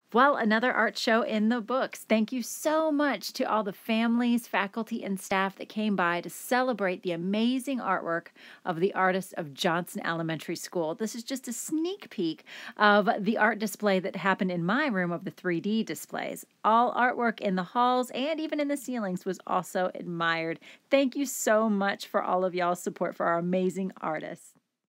Well, another art show in the books. Thank you so much to all the families, faculty, and staff that came by to celebrate the amazing artwork of the artists of Johnson Elementary School. This is just a sneak peek of the art display that happened in my room of the 3D displays. All artwork in the halls and even in the ceilings was also admired. Thank you so much for all of y'all's support for our amazing artists.